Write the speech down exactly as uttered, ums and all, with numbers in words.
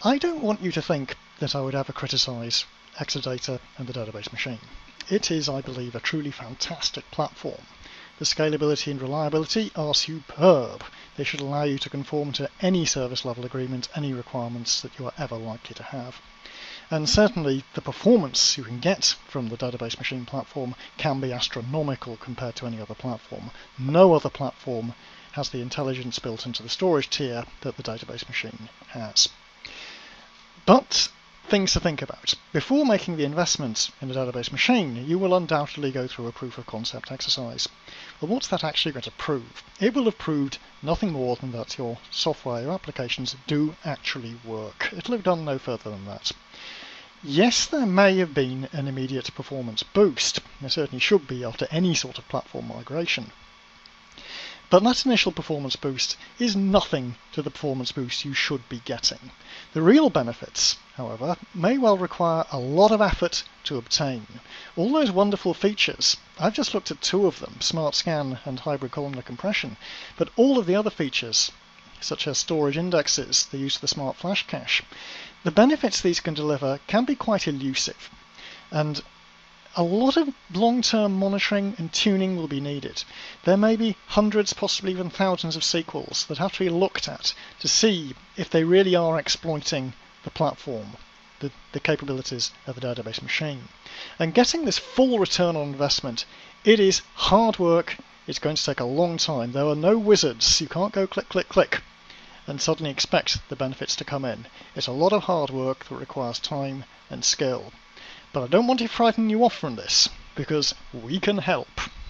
I don't want you to think that I would ever criticise Exadata and the database machine. It is, I believe, a truly fantastic platform. The scalability and reliability are superb. They should allow you to conform to any service level agreement, any requirements that you are ever likely to have. And certainly the performance you can get from the database machine platform can be astronomical compared to any other platform. No other platform has the intelligence built into the storage tier that the database machine has. But things to think about. Before making the investment in a database machine, you will undoubtedly go through a proof of concept exercise. Well, what's that actually going to prove? It will have proved nothing more than that your software, your applications do actually work. It'll have done no further than that. Yes, there may have been an immediate performance boost. There certainly should be after any sort of platform migration. But that initial performance boost is nothing to the performance boost you should be getting. The real benefits, however, may well require a lot of effort to obtain. All those wonderful features, I've just looked at two of them, Smart Scan and Hybrid Columnar Compression, but all of the other features, such as storage indexes, the use of the Smart Flash Cache, the benefits these can deliver can be quite elusive, and a lot of long-term monitoring and tuning will be needed. There may be hundreds, possibly even thousands of S Q Ls that have to be looked at to see if they really are exploiting the platform, the, the capabilities of the database machine. And getting this full return on investment, it is hard work. It's going to take a long time. There are no wizards. You can't go click, click, click and suddenly expect the benefits to come in. It's a lot of hard work that requires time and skill. But I don't want to frighten you off from this, because we can help.